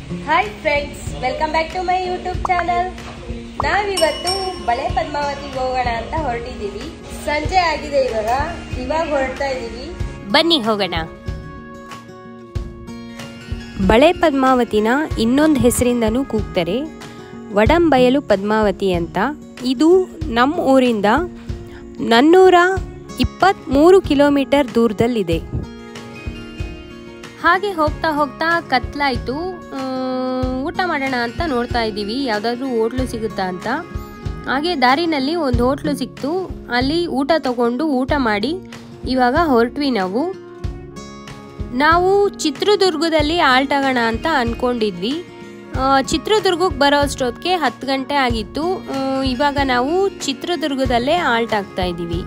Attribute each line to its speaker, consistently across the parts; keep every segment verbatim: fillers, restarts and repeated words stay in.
Speaker 1: Hi friends, welcome back to my YouTube channel. ನಾವಿವತ್ತು ಬಳೆ ಪದ್ಮಾವತಿಗೆ ಹೋಗೋಣ ಅಂತ ಹೊರಟಿದ್ದೀವಿ. ಸಂಜೆ ಆಗಿದೆ, ಇವಾಗ ಇವಾಗ ಹೊರಡ್ತಾ ಇದ್ದೀವಿ.
Speaker 2: ಬನ್ನಿ ಹೋಗೋಣ. ಬಳೆ ಪದ್ಮಾವತಿನ ಇನ್ನೊಂದು ಹೆಸರಿಂದನೂ ಕೂಗ್ತಾರೆ, ವಡಂಬೈಲು ಪದ್ಮಾವತಿ ಅಂತ. ಇದು ನಮ್ಮ ಊರಿಂದ ನಾನ್ನೂರ ಇಪ್ಪತ್ತ್ಮೂರು ಕಿಲೋಮೀಟರ್ ದೂರದಲ್ಲಿದೆ. ಹಾಗೆ ಹೋಗ್ತಾ ಹೋಗ್ತಾ ಕತ್ಲಾಯಿತು, ಊಟ ಮಾಡೋಣ ಅಂತ ನೋಡ್ತಾ ಇದ್ದೀವಿ, ಯಾವುದಾದ್ರೂ ಹೋಟ್ಲು ಸಿಗುತ್ತಾ ಅಂತ. ಹಾಗೆ ದಾರಿನಲ್ಲಿ ಒಂದು ಹೋಟ್ಲು ಸಿಕ್ತು, ಅಲ್ಲಿ ಊಟ ತಗೊಂಡು ಊಟ ಮಾಡಿ ಇವಾಗ ಹೊರಟ್ವಿ. ನಾವು ನಾವು ಚಿತ್ರದುರ್ಗದಲ್ಲಿ ಆಲ್ಟ್ ಆಗೋಣ ಅಂತ ಅಂದ್ಕೊಂಡಿದ್ವಿ. ಚಿತ್ರದುರ್ಗಕ್ಕೆ ಬರೋ ಅಷ್ಟೊತ್ತಿಗೆ ಹತ್ತು ಗಂಟೆ ಆಗಿತ್ತು. ಇವಾಗ ನಾವು ಚಿತ್ರದುರ್ಗದಲ್ಲೇ ಆಲ್ಟ್ ಆಗ್ತಾ ಇದ್ದೀವಿ.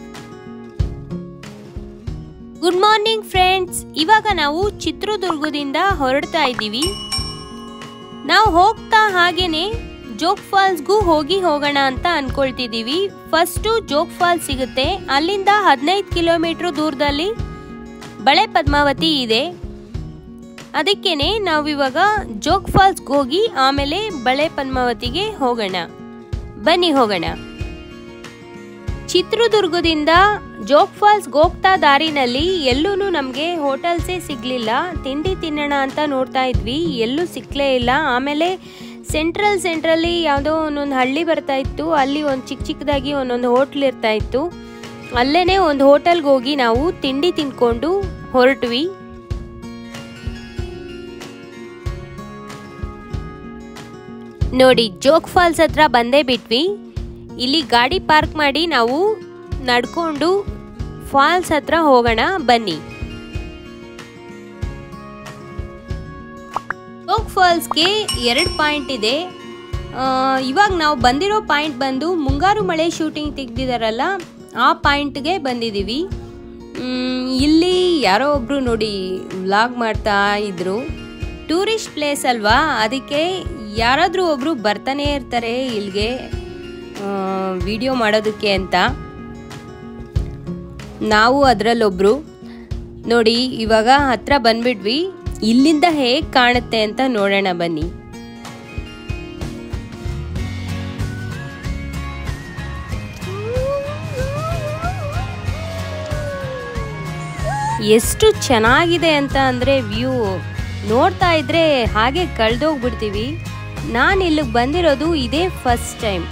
Speaker 2: ಗುಡ್ ಮಾರ್ನಿಂಗ್ ಫ್ರೆಂಡ್ಸ್, ಇವಾಗ ನಾವು ಚಿತ್ರದುರ್ಗದಿಂದ ಹೊರಡ್ತಾ ಇದ್ದೀವಿ. ನಾವು ಹೋಗ್ತಾ ಹಾಗೇನೆ ಜೋಗ್ ಫಾಲ್ಸ್ಗೂ ಹೋಗಿ ಹೋಗೋಣ ಅಂತ ಅನ್ಕೊಳ್ತಿದ್ದೀವಿ. ಫಸ್ಟು ಜೋಗ್ ಫಾಲ್ಸ್ ಸಿಗುತ್ತೆ, ಅಲ್ಲಿಂದ ಹದಿನೈದು ಕಿಲೋಮೀಟ್ರ್ ದೂರದಲ್ಲಿ ಬಳೆ ಪದ್ಮಾವತಿ ಇದೆ. ಅದಕ್ಕೇನೆ ನಾವಿವಾಗ ಜೋಗ್ ಫಾಲ್ಸ್ಗೆ ಹೋಗಿ ಆಮೇಲೆ ಬಳೆ ಪದ್ಮಾವತಿಗೆ ಹೋಗೋಣ. ಬನ್ನಿ ಹೋಗೋಣ. ಚಿತ್ರದುರ್ಗದಿಂದ ಜೋಗ್ ಫಾಲ್ಸ್ಗೆ ಹೋಗ್ತಾ ದಾರಿನಲ್ಲಿ ಎಲ್ಲೂ ನಮಗೆ ಹೋಟೆಲ್ಸೇ ಸಿಗಲಿಲ್ಲ. ತಿಂಡಿ ತಿನ್ನೋಣ ಅಂತ ನೋಡ್ತಾ ಇದ್ವಿ, ಎಲ್ಲೂ ಸಿಕ್ಕಲೇ ಇಲ್ಲ. ಆಮೇಲೆ ಸೆಂಟ್ರಲ್ ಸೆಂಟ್ರಲ್ಲಿ ಯಾವುದೋ ಒಂದೊಂದು ಹಳ್ಳಿ ಬರ್ತಾ ಇತ್ತು, ಅಲ್ಲಿ ಒಂದು ಚಿಕ್ಕ ಚಿಕ್ಕದಾಗಿ ಒಂದೊಂದು ಹೋಟ್ಲ್ ಇರ್ತಾ ಇತ್ತು. ಅಲ್ಲೇ ಒಂದು ಹೋಟೆಲ್ಗೆ ಹೋಗಿ ನಾವು ತಿಂಡಿ ತಿನ್ಕೊಂಡು ಹೊರಟ್ವಿ. ನೋಡಿ, ಜೋಗ್ ಫಾಲ್ಸ್ ಹತ್ರ ಬಂದೇ ಬಿಟ್ವಿ. ಇಲ್ಲಿ ಗಾಡಿ ಪಾರ್ಕ್ ಮಾಡಿ ನಾವು ನಡ್ಕೊಂಡು ಫಾಲ್ಸ್ ಹತ್ರ ಹೋಗೋಣ. ಬನ್ನಿ. ಜೋಗ್ ಫಾಲ್ಸ್ಗೆ ಎರಡು ಪಾಯಿಂಟ್ ಇದೆ. ಇವಾಗ ನಾವು ಬಂದಿರೋ ಪಾಯಿಂಟ್ ಬಂದು ಮುಂಗಾರು ಮಳೆ ಶೂಟಿಂಗ್ ತೆಗ್ದಿದಾರಲ್ಲ, ಆ ಪಾಯಿಂಟ್ಗೆ ಬಂದಿದ್ದೀವಿ. ಇಲ್ಲಿ ಯಾರೋ ಒಬ್ರು ನೋಡಿ ವ್ಲಾಗ್ ಮಾಡ್ತಾ ಇದ್ರು. ಟೂರಿಸ್ಟ್ ಪ್ಲೇಸ್ ಅಲ್ವಾ, ಅದಕ್ಕೆ ಯಾರಾದರೂ ಒಬ್ರು ಬರ್ತಾನೆ ಇರ್ತಾರೆ ಇಲ್ಲಿಗೆ ವಿಡಿಯೋ ಮಾಡೋದಕ್ಕೆ ಅಂತ. ನಾವು ಅದರಲ್ಲೊಬ್ರು. ನೋಡಿ, ಇವಾಗ ಹತ್ರ ಬಂದ್ಬಿಟ್ವಿ. ಇಲ್ಲಿಂದ ಹೇಗೆ ಕಾಣುತ್ತೆ ಅಂತ ನೋಡೋಣ ಬನ್ನಿ. ಎಷ್ಟು ಚೆನ್ನಾಗಿದೆ ಅಂತ ಅಂದರೆ ವ್ಯೂ ನೋಡ್ತಾ ಇದ್ರೆ ಹಾಗೆ ಕಳೆದೋಗ್ಬಿಡ್ತೀವಿ. ನಾನು ಇಲ್ಲಿಗೆ ಬಂದಿರೋದು ಇದೇ ಫಸ್ಟ್ ಟೈಮ್.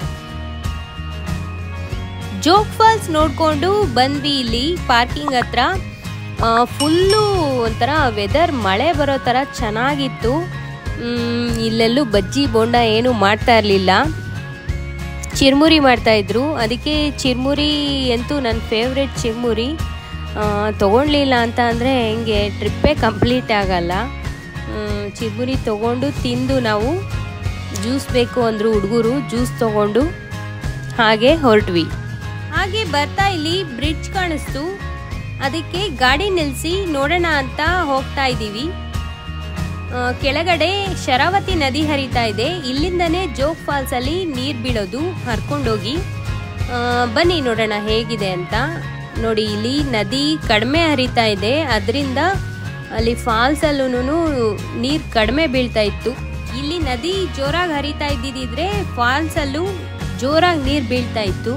Speaker 2: ಜೋಗ್ ಫಾಲ್ಸ್ ನೋಡಿಕೊಂಡು ಬಂದ್ವಿ. ಇಲ್ಲಿ ಪಾರ್ಕಿಂಗ್ ಹತ್ರ ಫುಲ್ಲು ಒಂಥರ ವೆದರ್ ಮಳೆ ಬರೋ ಥರ ಚೆನ್ನಾಗಿತ್ತು. ಇಲ್ಲೆಲ್ಲೂ ಬಜ್ಜಿ ಬೋಂಡ ಏನು ಮಾಡ್ತಾ ಇರಲಿಲ್ಲ, ಚಿರ್ಮುರಿ ಮಾಡ್ತಾಯಿದ್ರು. ಅದಕ್ಕೆ ಚಿರ್ಮುರಿ ಅಂತೂ ನನ್ನ ಫೇವ್ರೆಟ್ ಚಿರ್ಮುರಿ. ತೊಗೊಳ್ಲಿಲ್ಲ ಅಂತ ಅಂದರೆ ಹೆಂಗೆ ಟ್ರಿಪ್ಪೇ ಕಂಪ್ಲೀಟ್ ಆಗಲ್ಲ. ಚಿರ್ಮುರಿ ತೊಗೊಂಡು ತಿಂದು ನಾವು ಜ್ಯೂಸ್ ಬೇಕು ಅಂದರು ಹುಡುಗರು, ಜ್ಯೂಸ್ ತೊಗೊಂಡು ಹಾಗೆ ಹೊರಟ್ವಿ. ಹಾಗೆ ಬರ್ತಾ ಇಲ್ಲಿ ಬ್ರಿಡ್ಜ್ ಕಾಣಿಸ್ತು, ಅದಕ್ಕೆ ಗಾಡಿ ನಿಲ್ಲಿಸಿ ನೋಡೋಣ ಅಂತ ಹೋಗ್ತಾ ಇದ್ದೀವಿ. ಕೆಳಗಡೆ ಶರಾವತಿ ನದಿ ಹರಿತಾ ಇದೆ, ಇಲ್ಲಿಂದನೇ ಜೋಗ್ ಫಾಲ್ಸಲ್ಲಿ ನೀರು ಬೀಳೋದು ಹರ್ಕೊಂಡೋಗಿ. ಬನ್ನಿ ನೋಡೋಣ ಹೇಗಿದೆ ಅಂತ. ನೋಡಿ, ಇಲ್ಲಿ ನದಿ ಕಡಿಮೆ ಹರಿತಾ ಇದೆ, ಅದರಿಂದ ಅಲ್ಲಿ ಫಾಲ್ಸಲ್ಲೂ ನೀರು ಕಡಿಮೆ ಬೀಳ್ತಾ ಇತ್ತು. ಇಲ್ಲಿ ನದಿ ಜೋರಾಗಿ ಹರಿತಾ ಇದ್ದಿದ್ರೆ ಫಾಲ್ಸಲ್ಲೂ ಜೋರಾಗಿ ನೀರು ಬೀಳ್ತಾ ಇತ್ತು.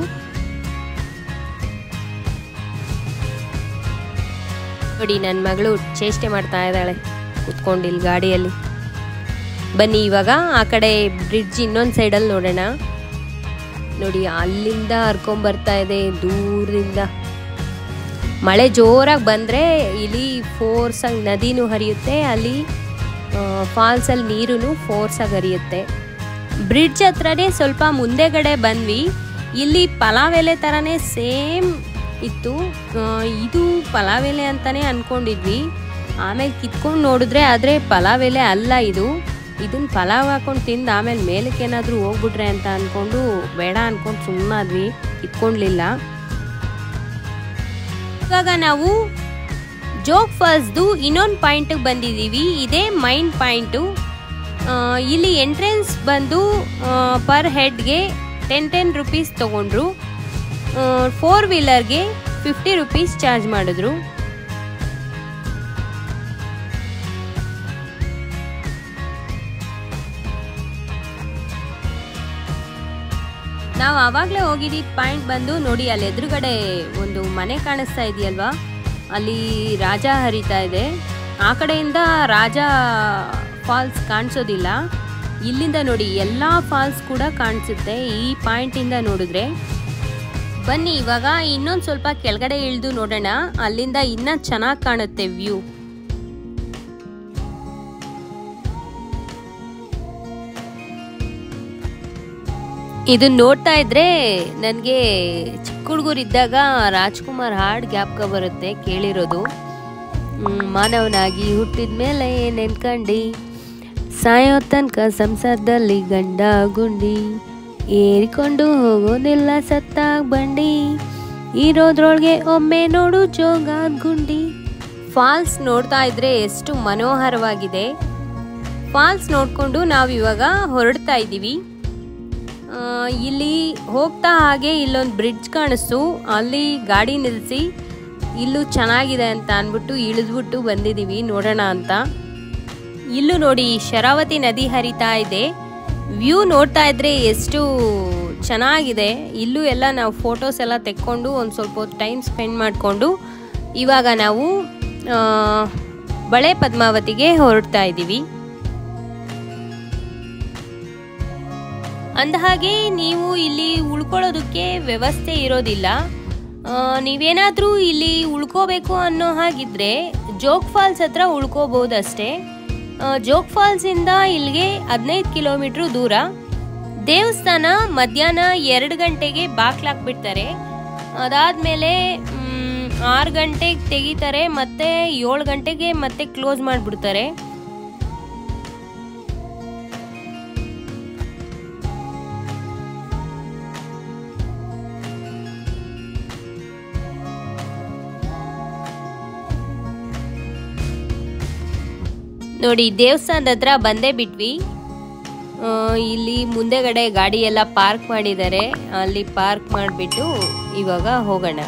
Speaker 2: ನೋಡಿ, ನನ್ನ ಮಗಳು ಚೇಷ್ಟೆ ಮಾಡ್ತಾ ಇದ್ದಾಳೆ ಕುತ್ಕೊಂಡಿಲ್ಲಿ ಗಾಡಿಯಲ್ಲಿ. ಬನ್ನಿ ಇವಾಗ ಆ ಕಡೆ ಬ್ರಿಡ್ಜ್ ಇನ್ನೊಂದು ಸೈಡಲ್ಲಿ ನೋಡೋಣ. ನೋಡಿ, ಅಲ್ಲಿಂದ ಹರ್ಕೊಂಬರ್ತಾ ಇದೆ ದೂರದಿಂದ. ಮಳೆ ಜೋರಾಗಿ ಬಂದರೆ ಇಲ್ಲಿ ಫೋರ್ಸಾಗಿ ನದಿನೂ ಹರಿಯುತ್ತೆ, ಅಲ್ಲಿ ಫಾಲ್ಸಲ್ಲಿ ನೀರು ಫೋರ್ಸಾಗಿ ಹರಿಯುತ್ತೆ. ಬ್ರಿಡ್ಜ್ ಹತ್ರನೇ ಸ್ವಲ್ಪ ಮುಂದೆಗಡೆ ಬಂದ್ವಿ. ಇಲ್ಲಿ ಪಲಾವ್ ಎಲೆ ಥರನೇ ಸೇಮ್ ಇತ್ತು. ಇದು ಪಲಾವ್ ಎಲೆ ಅಂತಲೇ ಅಂದ್ಕೊಂಡಿದ್ವಿ, ಆಮೇಲೆ ಕಿತ್ಕೊಂಡು ನೋಡಿದ್ರೆ ಆದರೆ ಪಲಾವ್ ಎಲೆ ಅಲ್ಲ ಇದು. ಇದನ್ನು ಪಲಾವ್ ಹಾಕೊಂಡು ತಿಂದು ಆಮೇಲೆ ಮೇಲಕ್ಕೆ ಏನಾದರೂ ಹೋಗ್ಬಿಟ್ರೆ ಅಂತ ಅಂದ್ಕೊಂಡು ಬೇಡ ಅಂದ್ಕೊಂಡು ಸುಮ್ಮನಾದ್ವಿ, ಕಿತ್ಕೊಂಡ್ಲಿಲ್ಲ. ಇವಾಗ ನಾವು ಜೋಗ್ ಫಾಲ್ಸ್ದು ಇನ್ನೊಂದು ಪಾಯಿಂಟಿಗೆ ಬಂದಿದ್ದೀವಿ. ಇದೇ ಮೈನ್ ಪಾಯಿಂಟು. ಇಲ್ಲಿ ಎಂಟ್ರೆನ್ಸ್ ಬಂದು ಪರ್ ಹೆಡ್ಗೆ ಟೆನ್ ಟೆನ್ ರುಪೀಸ್ ತೊಗೊಂಡ್ರು. ಫೋರ್ ವೀಲರ್ಗೆ ಫಿಫ್ಟಿ ರುಪೀಸ್ ಚಾರ್ಜ್ ಮಾಡಿದ್ರು. ನಾವು ಆವಾಗಲೇ ಹೋಗಿದ್ದಿದ್ದು ಪಾಯಿಂಟ್ ಬಂದು ನೋಡಿ, ಅಲ್ಲಿ ಎದುರುಗಡೆ ಒಂದು ಮನೆ ಕಾಣಿಸ್ತಾ ಇದೆಯಲ್ವಾ, ಅಲ್ಲಿ ರಾಜ ಹರಿತಾ ಇದೆ. ಆ ಕಡೆಯಿಂದ ರಾಜ ಫಾಲ್ಸ್ ಕಾಣಿಸೋದಿಲ್ಲ, ಇಲ್ಲಿಂದ ನೋಡಿ ಎಲ್ಲ ಫಾಲ್ಸ್ ಕೂಡ ಕಾಣಿಸುತ್ತೆ ಈ ಪಾಯಿಂಟಿಂದ ನೋಡಿದ್ರೆ. ಬನ್ನಿ ಇವಾಗ ಇನ್ನೊಂದು ಸ್ವಲ್ಪ ಕೆಳಗಡೆ ಇಳಿದು ನೋಡೋಣ, ಅಲ್ಲಿಂದ ಇನ್ನೂ ಚೆನ್ನಾಗಿ ಕಾಣುತ್ತೆ ವ್ಯೂ. ಇದನ್ನ ನೋಡ್ತಾ ಇದ್ರೆ ನನಗೆ ಚಿಕ್ಕ ಹುಡುಗರಿದ್ದಾಗ ರಾಜ್ಕುಮಾರ್ ಹಾಡು ಜ್ಞಾಪಕ ಬರುತ್ತೆ, ಕೇಳಿರೋದು. ಮಾನವನಾಗಿ ಹುಟ್ಟಿದ ಮೇಲೆ ನೆನ್ಕಂಡು ಸಾಯೋ ತನಕ ಸಂಸಾರದಲ್ಲಿ ಗಂಡ ಗುಂಡಿ ಏರಿಕೊಂಡು ಹೋಗೋದಿಲ್ಲ ಸತ್ತಾಗ ಬಂಡಿ, ಇರೋದ್ರೊಳಗೆ ಒಮ್ಮೆ ನೋಡು ಜೋಗಾದ ಗುಂಡಿ. ಫಾಲ್ಸ್ ನೋಡ್ತಾ ಇದ್ರೆ ಎಷ್ಟು ಮನೋಹರವಾಗಿದೆ. ಫಾಲ್ಸ್ ನೋಡಿಕೊಂಡು ನಾವು ಇವಾಗ ಹೊರಡ್ತಾ ಇದ್ದೀವಿ. ಇಲ್ಲಿ ಹೋಗ್ತಾ ಹಾಗೆ ಇಲ್ಲೊಂದು ಬ್ರಿಡ್ಜ್ ಕಾಣಿಸ್ತು, ಅಲ್ಲಿ ಗಾಡಿ ನಿಲ್ಲಿಸಿ ಇಲ್ಲೂ ಚೆನ್ನಾಗಿದೆ ಅಂತ ಅಂದ್ಬಿಟ್ಟು ಇಳಿದ್ಬಿಟ್ಟು ಬಂದಿದ್ದೀವಿ ನೋಡೋಣ ಅಂತ. ಇಲ್ಲೂ ನೋಡಿ ಶರಾವತಿ ನದಿ ಹರಿತಾ ಇದೆ. ವ್ಯೂ ನೋಡ್ತಾ ಇದ್ರೆ ಎಷ್ಟು ಚೆನ್ನಾಗಿದೆ. ಇಲ್ಲೂ ಎಲ್ಲ ನಾವು ಫೋಟೋಸ್ ಎಲ್ಲ ತೆಕ್ಕೊಂಡು ಒಂದು ಸ್ವಲ್ಪ ಹೊತ್ತು ಟೈಮ್ ಸ್ಪೆಂಡ್ ಮಾಡಿಕೊಂಡು ಇವಾಗ ನಾವು ಬಳೆ ಪದ್ಮಾವತಿಗೆ ಹೊರಡ್ತಾ ಇದ್ದೀವಿ. ಅಂದಹಾಗೆ ನೀವು ಇಲ್ಲಿ ಉಳ್ಕೊಳ್ಳೋದಕ್ಕೆ ವ್ಯವಸ್ಥೆ ಇರೋದಿಲ್ಲ. ನೀವೇನಾದರೂ ಇಲ್ಲಿ ಉಳ್ಕೋಬೇಕು ಅನ್ನೋ ಹಾಗಿದ್ರೆ ಜೋಗ್ ಫಾಲ್ಸ್ ಹತ್ರ ಉಳ್ಕೋಬಹುದಷ್ಟೇ. ಜೋಗ್ ಫಾಲ್ಸಿಂದ ಇಲ್ಲಿಗೆ ಹದಿನೈದು ಕಿಲೋಮೀಟ್ರ್ ದೂರ. ದೇವಸ್ಥಾನ ಮಧ್ಯಾಹ್ನ ಎರಡು ಗಂಟೆಗೆ ಬಾಗ್ಲಾಕ್ಬಿಡ್ತಾರೆ. ಅದಾದಮೇಲೆ ಆರು ಗಂಟೆಗೆ ತೆಗಿತಾರೆ, ಮತ್ತೆ ಏಳು ಗಂಟೆಗೆ ಮತ್ತೆ ಕ್ಲೋಸ್ ಮಾಡಿಬಿಡ್ತಾರೆ. ನೋಡಿ ದೇವಸ್ಥಾನದ ಹತ್ರ ಬಂದೇ ಬಿಟ್ವಿ. ಇಲ್ಲಿ ಮುಂದೆಗಡೆ ಗಾಡಿ ಎಲ್ಲ ಪಾರ್ಕ್ ಮಾಡಿದ್ದಾರೆ, ಅಲ್ಲಿ ಪಾರ್ಕ್ ಮಾಡಿಬಿಟ್ಟು ಇವಾಗ ಹೋಗೋಣ.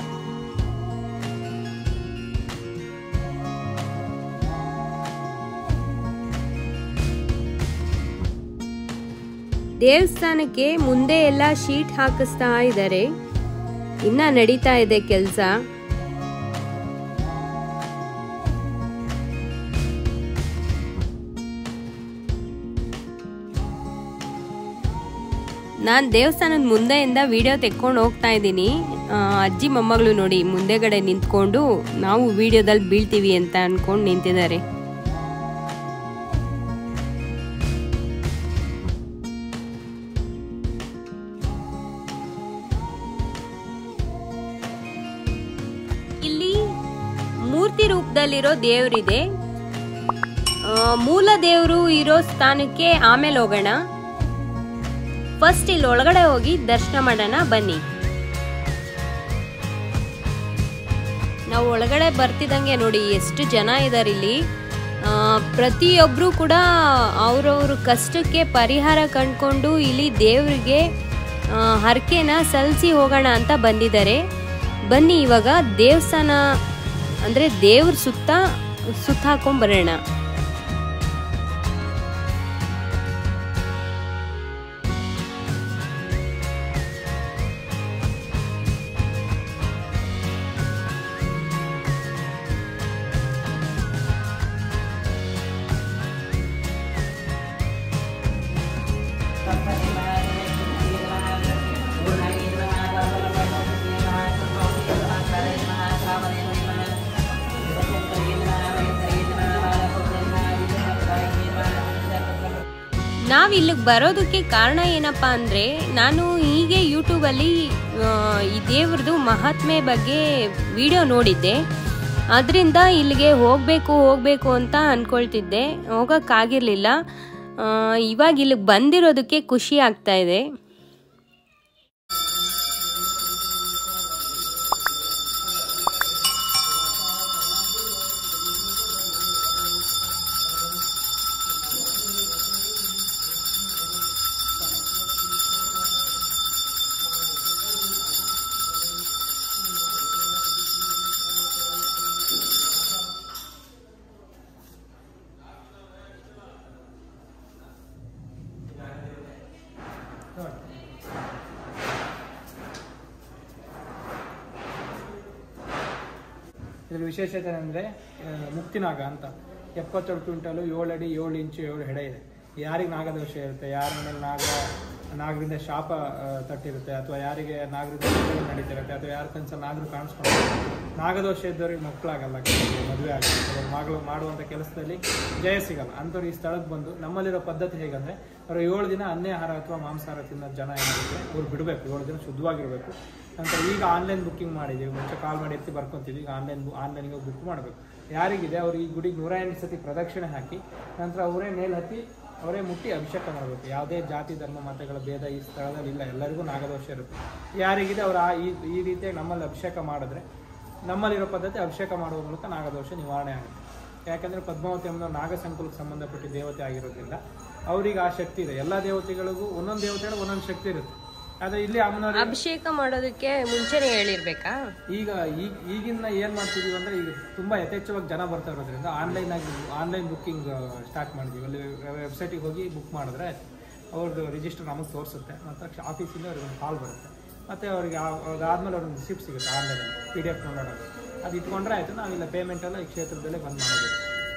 Speaker 2: ದೇವಸ್ಥಾನಕ್ಕೆ ಮುಂದೆ ಎಲ್ಲ ಶೀಟ್ ಹಾಕಿಸ್ತಾ ಇದ್ದಾರೆ, ಇನ್ನ ನಡೀತಾ ಇದೆ ಕೆಲಸ. ನಾನು ದೇವಸ್ಥಾನದ ಮುಂದೆಯಿಂದ ವಿಡಿಯೋ ತೆಕ್ಕೊಂಡು ಹೋಗ್ತಾ ಇದ್ದೀನಿ. ಅಜ್ಜಿ ಮೊಮ್ಮಗಳು ನೋಡಿ ಮುಂದೆಗಡೆ ನಿಂತ್ಕೊಂಡು ನಾವು ವಿಡಿಯೋದಲ್ಲಿ ಬೀಳ್ತೀವಿ ಅಂತ ಅನ್ಕೊಂಡು ನಿಂತಿದ್ದಾರೆ. ಇಲ್ಲಿ ಮೂರ್ತಿ ರೂಪದಲ್ಲಿರೋ ದೇವರಿದೆ. ಮೂಲ ದೇವರು ಇರೋ ಸ್ಥಾನಕ್ಕೆ ಆಮೇಲೆ ಹೋಗೋಣ. ಫಸ್ಟ್ ಇಲ್ಲಿ ಒಳಗಡೆ ಹೋಗಿ ದರ್ಶನ ಮಾಡೋಣ ಬನ್ನಿ. ನಾವು ಒಳಗಡೆ ಬರ್ತಿದ್ದಂಗೆ ನೋಡಿ ಎಷ್ಟು ಜನ ಇದ್ದಾರೆ ಇಲ್ಲಿ. ಪ್ರತಿಯೊಬ್ಬರು ಕೂಡ ಅವ್ರವ್ರ ಕಷ್ಟಕ್ಕೆ ಪರಿಹಾರ ಕಂಡುಕೊಂಡು ಇಲ್ಲಿ ದೇವರಿಗೆ ಹರಕೆನ ಸಲ್ಲಿಸಿ ಹೋಗೋಣ ಅಂತ ಬಂದಿದ್ದಾರೆ. ಬನ್ನಿ ಇವಾಗ ದೇವಸ್ಥಾನ ಅಂದರೆ ದೇವ್ರ ಸುತ್ತ ಸುತ್ತ ಹಾಕೊಂಡ್ ಬರೋಣ. ನಾವು ಇಲ್ಲಿಗೆ ಬರೋದಕ್ಕೆ ಕಾರಣ ಏನಪ್ಪ ಅಂದರೆ, ನಾನು ಹೀಗೆ ಯೂಟ್ಯೂಬಲ್ಲಿ ಈ ದೇವ್ರದ್ದು ಮಹಾತ್ಮೆ ಬಗ್ಗೆ ವಿಡಿಯೋ ನೋಡಿದ್ದೆ. ಅದರಿಂದ ಇಲ್ಲಿಗೆ ಹೋಗಬೇಕು ಹೋಗಬೇಕು ಅಂತ ಅಂದ್ಕೊಳ್ತಿದ್ದೆ, ಹೋಗೋಕ್ಕಾಗಿರಲಿಲ್ಲ. ಇವಾಗ ಇಲ್ಲಿಗೆ ಬಂದಿರೋದಕ್ಕೆ ಖುಷಿ ಆಗ್ತಾ ಇದೆ.
Speaker 3: Good. ಇದ್ರ ವಿಶೇಷತೆ ಅಂದರೆ ಮುಕ್ತಿನಾಗ ಅಂತ ಎಪ್ಪತ್ತೇಳು ಕ್ವಿಂಟಲು ಏಳು ಅಡಿ ಏಳು ಇಂಚು ಏಳು ಹೆಡೆ ಇದೆ. ಯಾರಿಗೆ ನಾಗದೋಷ ಇರುತ್ತೆ, ಯಾರ ಮನೇಲಿ ನಾಗ ನಾಗರಿಂದ ಶಾಪ ತಟ್ಟಿರುತ್ತೆ, ಅಥವಾ ಯಾರಿಗೆ ನಾಗರಿಂದ ನಡೀತಿರುತ್ತೆ, ಅಥವಾ ಯಾರ ಕನಸಲ್ಲಿ ನಾಗರು ಕಾಣಿಸ್ಕೊಂಡಿರುತ್ತೆ, ನಾಗದೋಷ ಇದ್ದವ್ರಿಗೆ ಮಕ್ಕಳಾಗಲ್ಲ, ಮದುವೆ ಆಗುತ್ತೆ, ಮಗಳು ಮಾಡುವಂಥ ಕೆಲಸದಲ್ಲಿ ಜಯ ಸಿಗಲ್ಲ. ಅಂಥವ್ರು ಈ ಸ್ಥಳಕ್ಕೆ ಬಂದು ನಮ್ಮಲ್ಲಿರೋ ಪದ್ಧತಿ ಹೇಗಂದರೆ ಅವರು ಏಳು ದಿನ ಅನ್ನೇ ಆಹಾರ ಅಥವಾ ಮಾಂಸಾಹಾರ ತಿನ್ನೋ ಜನ ಏನಿರುತ್ತೆ ಅವ್ರು ಬಿಡಬೇಕು, ಏಳು ದಿನ ಶುದ್ಧವಾಗಿರಬೇಕು ಅಂತ. ಈಗ ಆನ್ಲೈನ್ ಬುಕ್ಕಿಂಗ್ ಮಾಡಿದ್ದೀವಿ, ಮುಂಚೆ ಕಾಲ್ ಮಾಡಿ ಎತ್ತಿ ಬರ್ಕೊತೀವಿ, ಈಗ ಆನ್ಲೈನ್ ಆನ್ಲೈನಿಗೆ ಬುಕ್ ಮಾಡಬೇಕು. ಯಾರಿಗಿದೆ ಅವ್ರು ಈ ಗುಡಿಗೆ ನೂರ ಎಂಟು ಸತಿ ಪ್ರದಕ್ಷಿಣೆ ಹಾಕಿ ನಂತರ ಅವರೇ ಮೇಲೆ ಹತ್ತಿ ಅವರೇ ಮುಟ್ಟಿ ಅಭಿಷೇಕ ಮಾಡಬೇಕು. ಯಾವುದೇ ಜಾತಿ ಧರ್ಮ ಮತಗಳ ಭೇದ ಈ ಸ್ಥಳದಲ್ಲಿ ಇಲ್ಲ, ಎಲ್ಲರಿಗೂ ನಾಗದೋಷ ಇರುತ್ತೆ. ಯಾರಿಗಿದೆ ಅವರು ಆ ಈ ಈ ರೀತಿಯಾಗಿ ನಮ್ಮಲ್ಲಿ ಅಭಿಷೇಕ ಮಾಡಿದ್ರೆ, ನಮ್ಮಲ್ಲಿರೋ ಪದ್ಧತಿ ಅಭಿಷೇಕ ಮಾಡುವ ಮೂಲಕ ನಾಗದೋಷ ನಿವಾರಣೆ ಆಗುತ್ತೆ. ಯಾಕಂದರೆ ಪದ್ಮಾವತಿ ಅನ್ನೋ ನಾಗ ಸಂಕುಲಕ್ಕೆ ಸಂಬಂಧಪಟ್ಟ ದೇವತೆ ಆಗಿರೋದ್ರಿಂದ ಅವ್ರಿಗೆ ಆ ಶಕ್ತಿ ಇದೆ. ಎಲ್ಲ ದೇವತೆಗಳಿಗೂ ಒಂದೊಂದು ದೇವತೆಗಳು ಒಂದೊಂದು ಶಕ್ತಿ ಇರುತ್ತೆ. ಆದರೆ ಇಲ್ಲಿ ಅಮ್ಮನವ್ರಿಗೆ
Speaker 2: ಅಭಿಷೇಕ ಮಾಡೋದಕ್ಕೆ ಮುಂಚೆನೇ ಹೇಳಿರ್ಬೇಕಾ?
Speaker 3: ಈಗ ಈಗ ಈಗಿನ ಏನು ಮಾಡ್ತಿದೀವಿ ಅಂದರೆ, ಈಗ ತುಂಬ ಯಥೇಚ್ಛವಾಗಿ ಜನ ಬರ್ತಾ ಇರೋದ್ರಿಂದ ಆನ್ಲೈನ್ ಆಗಿ ಆನ್ಲೈನ್ ಬುಕ್ಕಿಂಗ್ ಸ್ಟಾರ್ಟ್ ಮಾಡಿದ್ದೀವಿ. ಅಲ್ಲಿ ವೆಬ್ಸೈಟಿಗೆ ಹೋಗಿ ಬುಕ್ ಮಾಡಿದ್ರೆ ಅವ್ರದ್ದು ರಿಜಿಸ್ಟರ್ ನಮಗೆ ತೋರಿಸುತ್ತೆ, ಮತ್ತು ಆಫೀಸಿಂದ ಅವ್ರಿಗೆ ಒಂದು ಕಾಲ್ ಬರುತ್ತೆ, ಮತ್ತು ಅವ್ರಿಗೆ ಅದಾದಮೇಲೆ ಅವ್ರಿಗೆ ರಿಸಿಪ್ಟ್ ಸಿಗುತ್ತೆ ಆನ್ಲೈನಲ್ಲಿ ಪಿ ಡಿ ಎಫ್ ಡೌನ್ಲೋಡ್. ಅದು ಇಟ್ಕೊಂಡ್ರೆ ಆಯಿತು, ನಾವಿಲ್ಲ ಪೇಮೆಂಟೆಲ್ಲ ಈ ಕ್ಷೇತ್ರದಲ್ಲೇ ಬಂದು ಮಾಡೋದು.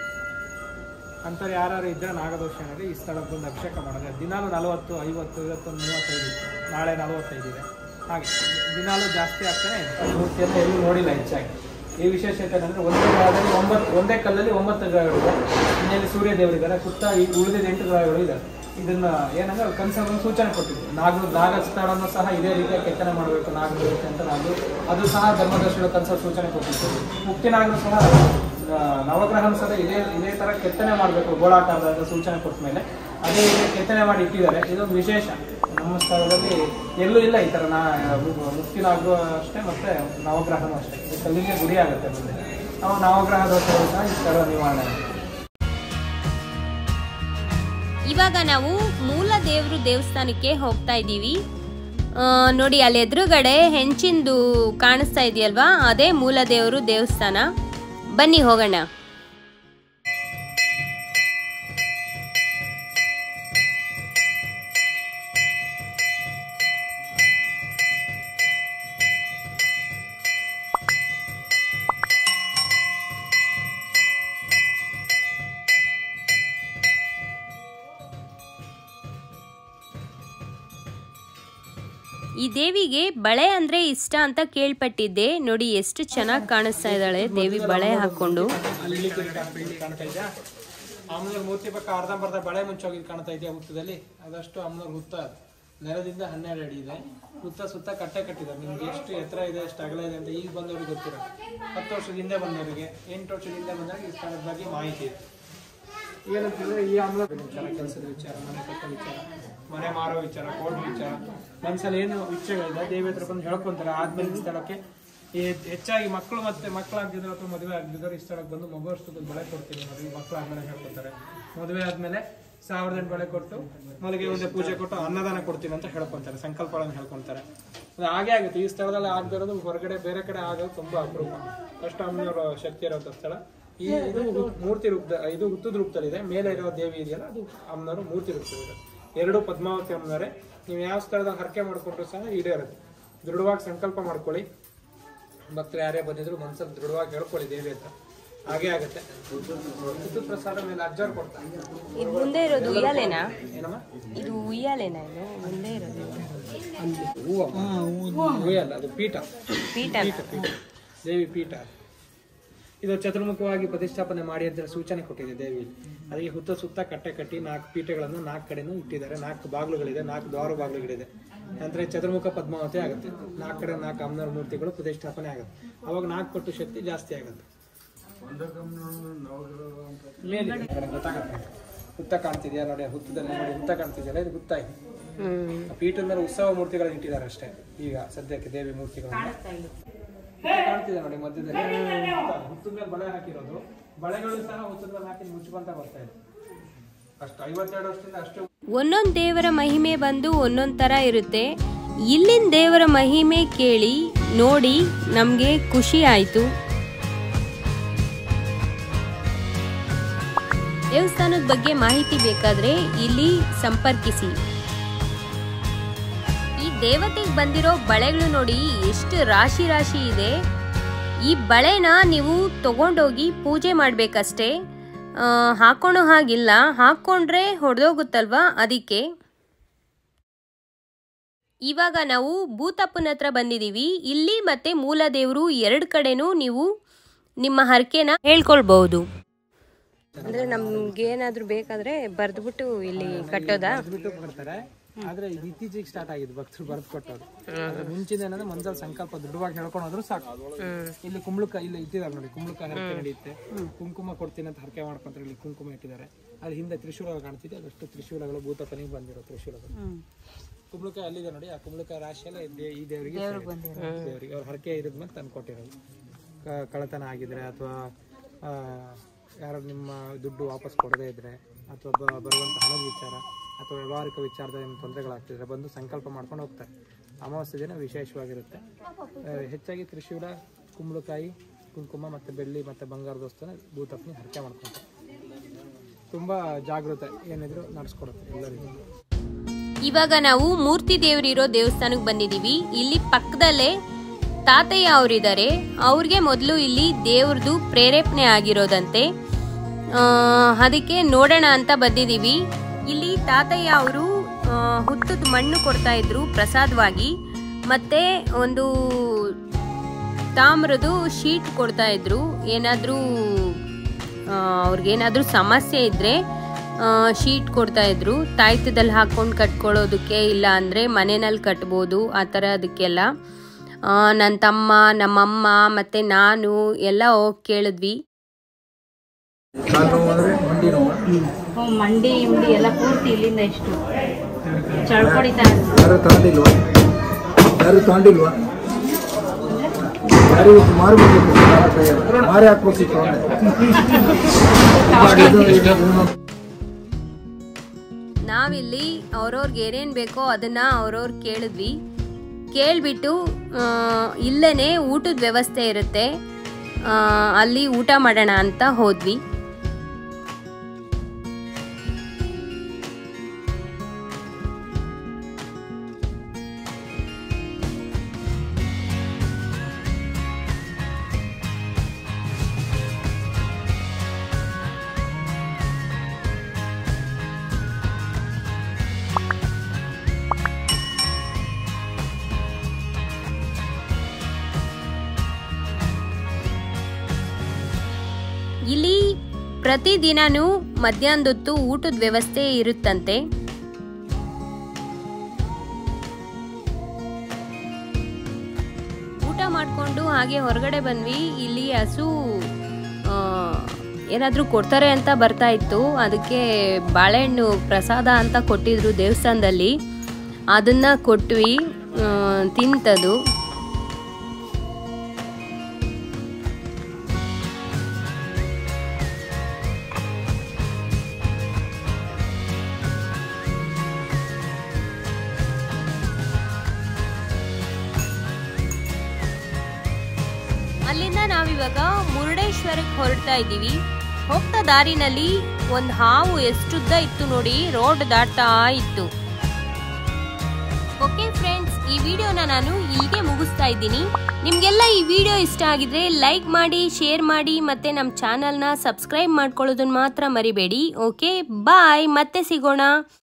Speaker 3: ಅಂಥವ್ರು ಯಾರು ಇದ್ದರೆ ನಾಗದೋಷ ಏನಾದ್ರೆ ಈ ಸ್ಥಳಕ್ಕೆ ಬಂದು ಅಭಿಷೇಕ ಮಾಡಿದ್ರೆ ದಿನಾಲು ನಲವತ್ತು ಐವತ್ತು ಐವತ್ತೊಂದು ಮೂವತ್ತೈದು ಇತ್ತು, ನಾಳೆ ನಲವತ್ತೈದು ಇದೆ. ಹಾಗೆ ದಿನಾಲು ಜಾಸ್ತಿ ಆಗ್ತಾನೆ ಇದೆ. ಮೂರ್ತಿಯನ್ನು ಎಲ್ಲೂ ನೋಡಿಲ್ಲ ಹೆಚ್ಚಾಗಿ. ಈ ವಿಶೇಷತೆ ಏನಂದರೆ ಒಂದೇ ಗ್ರಹದಲ್ಲಿ ಒಂಬತ್ತು ಒಂದೇ ಕಲ್ಲಲ್ಲಿ ಒಂಬತ್ತು ಗ್ರಹಗಳಿದೆ. ಇನ್ನೆಲ್ಲಿ ಸೂರ್ಯ ದೇವರಿದ್ದಾರೆ, ಸುತ್ತ ಈ ಉಳಿದಿದ್ದ ಎಂಟು ಗ್ರಹಗಳು ಇದ್ದಾರೆ. ಇದನ್ನ ಏನಂದ್ರೆ ಕನಸಲ್ಲಿ ಸೂಚನೆ ಕೊಟ್ಟಿದ್ವಿ. ನಾಗ ನಾಗ ಸ್ಥಳವನ್ನು ಸಹ ಇದೇ ರೀತಿಯಾಗಿ ಕೆತ್ತನೆ ಮಾಡಬೇಕು ನಾಗದೇವತೆ ಅಂತ ನಾವು, ಅದು ಸಹ ಧರ್ಮದರ್ಶಿಗಳ ಕನಸಲ್ಲಿ ಸೂಚನೆ ಕೊಟ್ಟಿದ್ವಿ. ಮುಕ್ತಿನಾಗಲೂ ಸಹ ನವಗ್ರಹನ ಸಹ ಇದೇ ಇದೇ ಥರ ಕೆತ್ತನೆ ಮಾಡಬೇಕು ಗೋಳಾಕಾರದ ಸೂಚನೆ ಕೊಟ್ಟ ಮೇಲೆ ಅದೇ ರೀತಿ ಕೆತ್ತನೆ ಮಾಡಿ ಇಟ್ಟಿದ್ದಾರೆ. ಇದೊಂದು ವಿಶೇಷ ನಮ್ಮ ಸ್ಥಳದಲ್ಲಿ ಎಲ್ಲೂ ಇಲ್ಲ ಈ ಥರ. ನಾ ಮುಕ್ತಿನಾಗೂ ಅಷ್ಟೇ ಮತ್ತು ನವಗ್ರಹನೂ ಅಷ್ಟೇ. ಇದು ಕಲ್ಲಿಗೆ ಗುಡಿ ಆಗುತ್ತೆ ಮುಂದೆ. ನಾವು ನವಗ್ರಹ ದೋಷಗಳು ಸಹ ಈ ಸ್ಥಳ ನಿವಾರಣೆ.
Speaker 2: ಇವಾಗ ನಾವು ಮೂಲ ದೇವರು ದೇವಸ್ಥಾನಕ್ಕೆ ಹೋಗ್ತಾ ಇದ್ದೀವಿ. ನೋಡಿ ಅಲ್ಲಿ ಎದುರುಗಡೆ ಹೆಂಚಿಂದು ಕಾಣಿಸ್ತಾ ಇದೆಯಲ್ವಾ, ಅದೇ ಮೂಲ ದೇವರು ದೇವಸ್ಥಾನ. ಬನ್ನಿ ಹೋಗೋಣ. ಈ ದೇವಿಗೆ ಬಳೆ ಅಂದ್ರೆ ಇಷ್ಟ ಅಂತ ಕೇಳ್ಪಟ್ಟಿದ್ದೆ. ನೋಡಿ ಎಷ್ಟು ಚೆನ್ನಾಗಿ ಕಾಣಿಸ್ತಾ ಇದ್ದಾಳೆ ದೇವಿ ಬಳೆ ಹಾಕೊಂಡು.
Speaker 3: ಅಮ್ಮನವ್ರ ಮೂರ್ತಿ ಪಕ್ಕ ಅರ್ಧಂಬರ್ಧ ಬಳೆ ಮುಂಚೋಗಿ ಕಾಣ್ತಾ ಇದೆಯಾ ಹುತ್ತದಲ್ಲಿ, ಅದಷ್ಟು ಅಮ್ಮನವ್ರ ಹುತ್ತ ನೆಲದಿಂದ ಹನ್ನೆರಡು ಅಡಿ ಇದೆ. ಹುತ್ತ ಸುತ್ತ ಕಟ್ಟೆ ಕಟ್ಟಿದ್ದಾರೆ. ನಿಮ್ಗೆ ಎಷ್ಟು ಎತ್ತರ ಇದೆ, ಎಷ್ಟು ಅಗಲ ಇದೆ ಅಂತ ಈಗ ಬಂದವ್ರಿಗೆ ಗೊತ್ತಿರೋ. ಹತ್ತು ವರ್ಷದ ಹಿಂದೆ ಬಂದವರಿಗೆ, ಎಂಟು ವರ್ಷದ ಹಿಂದೆ ಬಂದವರಿಗೆ ಈ ಸ್ಥಳದ ಬಗ್ಗೆ ಮಾಹಿತಿ ಇದೆ. ಏನಂತಂದ್ರೆ ಈ ಅಮ್ಮನ ವಿಚಾರ, ಕೆಲಸದ ವಿಚಾರ, ಮನೆ ಕಟ್ಟೋ ವಿಚಾರ, ಮನೆ ಮಾರೋ ವಿಚಾರ, ಕೋರ್ಟ್ ವಿಚಾರ, ಮನಸ್ಸಲ್ಲಿ ಏನು ಇಚ್ಛೆಗಳಿದೆ ದೇವಿ ಹತ್ರ ಬಂದು ಹೇಳ್ಕೊಂತಾರೆ. ಆದ್ಮೇಲೆ ಈ ಸ್ಥಳಕ್ಕೆ ಹೆಚ್ಚಾಗಿ ಮಕ್ಕಳು ಮತ್ತೆ ಮಕ್ಕಳಾಗ್ತಿದ್ರು ಅಥವಾ ಮದುವೆ ಆಗ್ತಿದ್ರು ಈ ಸ್ಥಳಕ್ಕೆ ಬಂದು ಮಗು ವರ್ಷದಲ್ಲಿ ಬಳೆ ಕೊಡ್ತೀನಿ ನೋಡಿ, ಮಕ್ಕಳು ಆದ್ಮೇಲೆ ಹೇಳ್ಕೊತಾರೆ. ಮದುವೆ ಆದ್ಮೇಲೆ ಸಾವಿರದ ಎಂಟು ಬಳೆ ಕೊಟ್ಟು ಮಲ್ಲಿಗೆ ಒಂದೇ ಪೂಜೆ ಕೊಟ್ಟು ಅನ್ನದಾನ ಕೊಡ್ತೀನಿ ಅಂತ ಹೇಳ್ಕೊಂತಾರೆ, ಸಂಕಲ್ಪಗಳನ್ನು ಹೇಳ್ಕೊಂತಾರೆ. ಹಾಗೆ ಆಗುತ್ತೆ. ಈ ಸ್ಥಳದಲ್ಲಿ ಆಗದಿರೋದು ಹೊರಗಡೆ ಬೇರೆ ಕಡೆ ಆಗೋದು ತುಂಬಾ ಅಪರೂಪ. ಅಷ್ಟು ಅಮ್ಮನವರ ಶಕ್ತಿ ಇರೋಂಥ ಸ್ಥಳ. ಈ ಇದು ಮೂರ್ತಿ ರೂಪದ, ಇದು ಹುತ್ತದ ರೂಪದಲ್ಲಿದೆ. ಮೇಲೆ ಇರೋ ದೇವಿ ಇದೆಯಲ್ಲ ಅದು ಅಮ್ಮನವರು ಮೂರ್ತಿ ರೂಪದಲ್ಲಿದೆ. ಎರಡು ಪದ್ಮಾವತಿ ಅಮ್ಮನವರೇ. ನೀವು ಯಾವ ಸ್ಥಳದಾಗ ಹರಕೆ ಮಾಡಿಕೊಂಡ್ರು ಸಹ ಈಡೇರುತ್ತೆ. ದೃಢವಾಗಿ ಸಂಕಲ್ಪ ಮಾಡ್ಕೊಳ್ಳಿ. ಭಕ್ತರು ಯಾರೇ ಬಂದಿದ್ರು ಮನ್ಸಲ್ಲಿ ದೃಢವಾಗಿ ಹೇಳ್ಕೊಳ್ಳಿ ದೇವಿ ಹತ್ರ, ಹಾಗೆ ಆಗುತ್ತೆ. ಹುತ್ತದ ಪ್ರಸಾದ ಮೇಲೆ ಅಜ್ಜಾರ್ ಕೊಡ್ತಾರೆ.
Speaker 2: ಇದು ಮುಂದೆ ಇರೋದು ಉಯ್ಯಾಲೆನಾ?
Speaker 3: ಏನಮ್ಮ
Speaker 2: ಇದು ಉಯ್ಯಾಲೆನಾ? ಇದು ಮುಂದೆ ಇರೋದು
Speaker 3: ಉಯ್ಯಲ್ಲ, ಅದು ಪೀಠ.
Speaker 2: ಪೀಠ
Speaker 3: ಪೀಠ ದೇವಿ ಪೀಠ. ಇದು ಚತುರ್ಮುಖವಾಗಿ ಪ್ರತಿಷ್ಠಾಪನೆ ಮಾಡಿ ಅಂತ ಸೂಚನೆ ಕೊಟ್ಟಿದೆ ದೇವಿ. ಅದಕ್ಕೆ ಹುತ್ತ ಸುತ್ತ ಕಟ್ಟೆ ಕಟ್ಟಿ ನಾಲ್ಕು ಪೀಠಗಳನ್ನು ನಾಲ್ಕು ಕಡೆನೂ ಇಟ್ಟಿದ್ದಾರೆ. ನಾಲ್ಕು ಬಾಗಿಲುಗಳಿದೆ, ನಾಲ್ಕು ದ್ವಾರ ಬಾಗಿಲುಗಳಿದೆ. ನಂತರ ಚತುರ್ಮುಖ ಪದ್ಮಾವತಿ ಆಗುತ್ತೆ. ನಾಲ್ಕು ಕಡೆ ನಾಲ್ಕು ಅಮ್ಮನವರ ಮೂರ್ತಿಗಳು ಪ್ರತಿಷ್ಠಾಪನೆ ಆಗುತ್ತೆ. ಅವಾಗ ನಾಲ್ಕು ಪಟ್ಟು ಶಕ್ತಿ ಜಾಸ್ತಿ ಆಗುತ್ತೆ. ಮೇಲೆ ಗೊತ್ತಾಗುತ್ತೆ. ಹುತ್ತ ಕಾಣ್ತಿದ್ಯಾ ನೋಡಿ, ಹುತ್ತದಲ್ಲಿ ನೋಡಿ ಹುತ್ತ ಕಾಣ್ತಿದ್ಯಲ್ಲ, ಇದು ಹುತ್ತ. ಇದೆ ಪೀಠದ ಮೇಲೆ ಉತ್ಸವ ಮೂರ್ತಿಗಳನ್ನ ಇಟ್ಟಿದ್ದಾರೆ ಅಷ್ಟೇ ಈಗ ಸದ್ಯಕ್ಕೆ ದೇವಿ ಮೂರ್ತಿಗಳನ್ನ ಕಾಣ್ತಿದೆ ನೋಡಿ ಮಧ್ಯದಲ್ಲಿ. ಹುತ್ತದ ಮೇಲೆ ಬಳೆ ಹಾಕಿರೋದು, ಬಳೆಗಳು ಸಹ ಹುತ್ತದ ಮೇಲೆ ಹಾಕಿ ಮುಚ್ಕೊಂತ ಬರ್ತಾ ಇದೆ. ಅಷ್ಟು ಐವತ್ತೆರಡು ವರ್ಷದಿಂದ ಅಷ್ಟು.
Speaker 2: ಒಂದೊಂದು ದೇವರ ಮಹಿಮೆ ಬಂದು ಒಂದೊಂದ್ ತರ ಇರುತ್ತೆ. ಇಲ್ಲಿನ ದೇವರ ಮಹಿಮೆ ಕೇಳಿ ನೋಡಿ ನಮ್ಗೆ ಖುಷಿ ಆಯ್ತು. ದೇವಸ್ಥಾನದ ಬಗ್ಗೆ ಮಾಹಿತಿ ಬೇಕಾದ್ರೆ ಇಲ್ಲಿ ಸಂಪರ್ಕಿಸಿ. ಈ ದೇವತೆಗೆ ಬಂದಿರೋ ಬಳೆಗಳು ನೋಡಿ ಎಷ್ಟು ರಾಶಿ ರಾಶಿ ಇದೆ. ಈ ಬಳೆನ ನೀವು ತಗೊಂಡೋಗಿ ಪೂಜೆ ಮಾಡಬೇಕಷ್ಟೇ, ಹಾಕೊಳ್ಳೋ ಹಾಗಿಲ್ಲ, ಹಾಕ್ಕೊಂಡ್ರೆ ಹೊಡೆದೋಗುತ್ತಲ್ವಾ ಅದಕ್ಕೆ. ಇವಾಗ ನಾವು ಭೂತಪ್ಪನ ಹತ್ರ ಬಂದಿದ್ದೀವಿ. ಇಲ್ಲಿ ಮತ್ತೆ ಮೂಲ ದೇವರು ಎರಡು ಕಡೆನೂ ನೀವು ನಿಮ್ಮ ಹರಕೆನ ಹೇಳ್ಕೊಳ್ಬಹುದು.
Speaker 1: ಅಂದ್ರೆ ನಮ್ಗೆ ಏನಾದ್ರು ಬೇಕಾದ್ರೆ ಬರ್ದ್ಬಿಟ್ಟು ಇಲ್ಲಿ ಕಟ್ಟೋದಾ?
Speaker 3: ಬರ್ತಾರೆ. ಆದ್ರೆ ಇತ್ತೀಚೆಗೆ ಸ್ಟಾರ್ಟ್ ಆಗಿದೆ ಭಕ್ತರು ಬರೆದು ಕೊಟ್ಟೋದು. ಮುಂಚಿನ ಏನಂದ್ರೆ ಮನಸ್ಸಲ್ಲಿ ಸಂಕಲ್ಪ ದೃಢವಾಗಿ ಹೇಳ್ಕೊಂಡು ಹೋದ್ರು ಸಾಕು. ಇಲ್ಲಿ ಕುಂಬಳಕ ಇಲ್ಲಿ ಇಟ್ಟಿದ್ದಾರೆ ನೋಡಿ, ಕುಂಬಳಕ ಹರಕೆ ನಡೆಯುತ್ತೆ. ಕುಂಕುಮ ಕೊಡ್ತೀನಿ ಅಂತ ಹರಕೆ ಮಾಡ್ಕೊಂತಾರೆ. ಇಲ್ಲಿ ಕುಂಕುಮ ಇಟ್ಟಿದ್ದಾರೆ. ಅದ್ರ ಹಿಂದೆ ತ್ರಿಶೂಲ ಕಾಣ್ತಿದೆ, ಅದಷ್ಟು ತ್ರಿಶೂಲಗಳು ಭೂತಪ್ಪನಿಗೆ ಬಂದಿರೋ ತ್ರಿಶೂಲಗಳು. ಕುಂಬಳಕ ಅಲ್ಲಿದೆ ನೋಡಿ, ಆ ಕುಂಬಳಕ ರಾಶಿಯಲ್ಲ ಈ ದೇವರಿಗೆ ದೇವರಿಗೆ ಅವ್ರ ಹರಕೆ ಇರಿದ್ಮೇಲೆ ತಂದು ಕೊಟ್ಟಿರೋದು. ಕಳತನ ಆಗಿದ್ರೆ ಅಥವಾ ಯಾರು ನಿಮ್ಮ ದುಡ್ಡು ವಾಪಸ್ ಕೊಡದೇ ಇದ್ರೆ ಅಥವಾ ಬರುವಂಥ ಹಣದ ವಿಚಾರ ಅಥವಾ ವ್ಯವಹಾರಿಕ ವಿಚಾರದ ಏನು ತೊಂದರೆಗಳಾಗ್ತಿದ್ರೆ ಬಂದು ಸಂಕಲ್ಪ ಮಾಡ್ಕೊಂಡು ಹೋಗ್ತಾರೆ. ಅಮಾವಾಸ್ಯೆ ದಿನ ವಿಶೇಷವಾಗಿರುತ್ತೆ. ಹೆಚ್ಚಾಗಿ ತ್ರಿಶೂಲ, ಕುಂಬಳಕಾಯಿ, ಕುಂಕುಮ ಮತ್ತು ಬೆಳ್ಳಿ ಮತ್ತು ಬಂಗಾರದ ವಸ್ತುನ ಭೂತಪ್ಪನಿ ಹರಕೆ ಮಾಡ್ಕೊತಾರೆ. ತುಂಬ ಜಾಗೃತೆ ಏನಿದ್ರು ನಡೆಸ್ಕೊಡುತ್ತೆ ಎಲ್ಲರಿಗೂ.
Speaker 2: ಇವಾಗ ನಾವು ಮೂರ್ತಿ ದೇವರಿರೋ ದೇವಸ್ಥಾನಕ್ಕೆ ಬಂದಿದ್ದೀವಿ. ಇಲ್ಲಿ ಪಕ್ಕದಲ್ಲೇ ತಾತಯ್ಯ ಅವರಿದ್ದಾರೆ. ಅವ್ರಿಗೆ ಮೊದಲು ಇಲ್ಲಿ ದೇವ್ರದ್ದು ಪ್ರೇರೇಪಣೆ ಆಗಿರೋದಂತೆ, ಅದಕ್ಕೆ ನೋಡೋಣ ಅಂತ ಬಂದಿದ್ದೀವಿ. ಇಲ್ಲಿ ತಾತಯ್ಯ ಅವರು ಹುತ್ತದ ಮಣ್ಣು ಕೊಡ್ತಾ ಇದ್ರು ಪ್ರಸಾದವಾಗಿ, ಮತ್ತೆ ಒಂದು ತಾಮ್ರದ್ದು ಶೀಟ್ ಕೊಡ್ತಾ ಇದ್ರು. ಏನಾದರೂ ಅವ್ರಿಗೇನಾದ್ರೂ ಸಮಸ್ಯೆ ಇದ್ರೆ ಶೀಟ್ ಕೊಡ್ತಾ ಇದ್ರು. ತಾಯ್ತದಲ್ಲಿ ಹಾಕೊಂಡು ಕಟ್ಕೊಳ್ಳೋದಕ್ಕೆ, ಇಲ್ಲ ಅಂದರೆ ಮನೆಯಲ್ಲಿ ಕಟ್ಬೋದು ಆ ಥರ. ಅದಕ್ಕೆಲ್ಲ ನನ್ನ ತಮ್ಮ, ನಮ್ಮಮ್ಮ ಮತ್ತು ನಾನು ಎಲ್ಲ ಹೋಗಿ ಕೇಳಿದ್ವಿ.
Speaker 4: ಮಂಡಿ ಇಂಡಿ ಎಲ್ಲ ಪೂರ್ತಿ ಇಲ್ಲಿಂದ ಎಷ್ಟು ಚಳ್ಕೊಡಿತಾ
Speaker 5: ಯಾರು ತಗೊಂಡಿಲ್ವಾ ಯಾರು ತಗೊಂಡಿಲ್ವಾ ಯಾರು ಮಾರ್ಬೇಕು ಮಾರಿ ಹಾಕ್ಬೇಕಿತ್ತು.
Speaker 2: ನಾವಿಲ್ಲಿ ಅವ್ರವ್ರಿಗೆ ಏನೇನು ಬೇಕೋ ಅದನ್ನು ಅವ್ರವ್ರು ಕೇಳಿದ್ವಿ. ಕೇಳಿಬಿಟ್ಟು ಇಲ್ಲೇ ಊಟದ ವ್ಯವಸ್ಥೆ ಇರುತ್ತೆ, ಅಲ್ಲಿ ಊಟ ಮಾಡೋಣ ಅಂತ ಹೋದ್ವಿ. ಇಲ್ಲಿ ಪ್ರತಿದಿನನೂ ಮಧ್ಯಾಹ್ನದೊತ್ತು ಊಟದ ವ್ಯವಸ್ಥೆ ಇರುತ್ತಂತೆ. ಊಟ ಮಾಡಿಕೊಂಡು ಹಾಗೆ ಹೊರಗಡೆ ಬಂದ್ವಿ. ಇಲ್ಲಿ ಹಸು ಏನಾದರೂ ಕೊಡ್ತಾರೆ ಅಂತ ಬರ್ತಾ ಇತ್ತು. ಅದಕ್ಕೆ ಬಾಳೆಹಣ್ಣು ಪ್ರಸಾದ ಅಂತ ಕೊಟ್ಟಿದ್ರು ದೇವಸ್ಥಾನದಲ್ಲಿ, ಅದನ್ನ ಕೊಟ್ವಿ, ತಿಂತದು. ಅಲ್ಲಿಂದ ನಾವಿವಾಗ ಮುರುಡೇಶ್ವರಕ್ಕೆ ಹೊರಡ್ತಾ ಇದ್ದೀವಿ. ಹೋಗ್ತಾ ದಾರಿನಲ್ಲಿ ಒಂದು ಹಾವು ಎಷ್ಟುದ್ದ ಇತ್ತು ನೋಡಿ, ರೋಡ್ ದಾಟ್ತಾ ಇತ್ತು. ಓಕೆ ಫ್ರೆಂಡ್ಸ್, ಈ ವಿಡಿಯೋನ ನಾನು ಇಲ್ಲಿಗೆ ಮುಗಿಸ್ತಾ ಇದ್ದೀನಿ. ನಿಮಗೆಲ್ಲ ಈ ವಿಡಿಯೋ ಇಷ್ಟ ಆಗಿದ್ರೆ ಲೈಕ್ ಮಾಡಿ, ಶೇರ್ ಮಾಡಿ, ಮತ್ತೆ ನಮ್ಮ ಚಾನಲ್ನ ಸಬ್ಸ್ಕ್ರೈಬ್ ಮಾಡ್ಕೊಳ್ಳೋದನ್ನ ಮಾತ್ರ ಮರಿಬೇಡಿ. ಓಕೆ ಬಾಯ್, ಮತ್ತೆ ಸಿಗೋಣ.